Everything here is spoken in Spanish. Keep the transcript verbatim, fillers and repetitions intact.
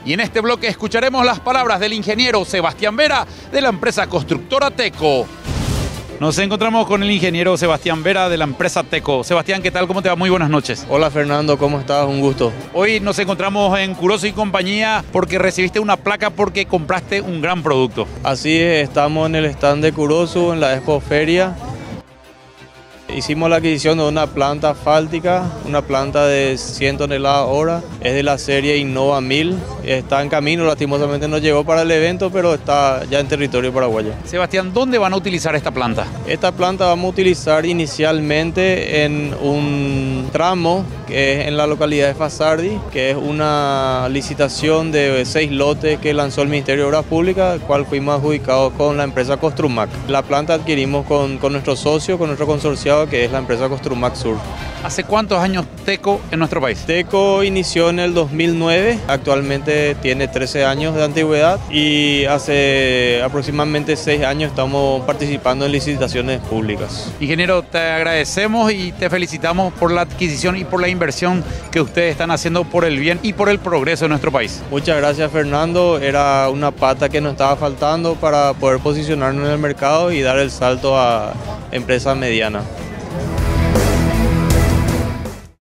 Y en este bloque escucharemos las palabras del ingeniero Sebastián Vera de la empresa constructora Teco. Nos encontramos con el ingeniero Sebastián Vera de la empresa Teco. Sebastián, ¿qué tal? ¿Cómo te va? Muy buenas noches. Hola Fernando, ¿cómo estás? Un gusto. Hoy nos encontramos en Curoso y compañía porque recibiste una placa porque compraste un gran producto. Así es, estamos en el stand de Curoso, en la Expo Feria. Hicimos la adquisición de una planta asfáltica, una planta de cien toneladas hora, es de la serie Innova mil, está en camino, lastimosamente no llegó para el evento, pero está ya en territorio paraguayo. Sebastián, ¿dónde van a utilizar esta planta? Esta planta vamos a utilizar inicialmente en un tramo que es en la localidad de Fasardi, que es una licitación de seis lotes que lanzó el Ministerio de Obras Públicas, el cual fuimos adjudicados con la empresa Construmac. La planta adquirimos con, con nuestro socio, con nuestro consorciado, que es la empresa Construmac Sur. ¿Hace cuántos años Teco en nuestro país? Teco inició en el dos mil nueve, actualmente tiene trece años de antigüedad y hace aproximadamente seis años estamos participando en licitaciones públicas. Ingeniero, te agradecemos y te felicitamos por la adquisición y por la inversión que ustedes están haciendo por el bien y por el progreso de nuestro país. Muchas gracias Fernando, era una pata que nos estaba faltando para poder posicionarnos en el mercado y dar el salto a empresa mediana.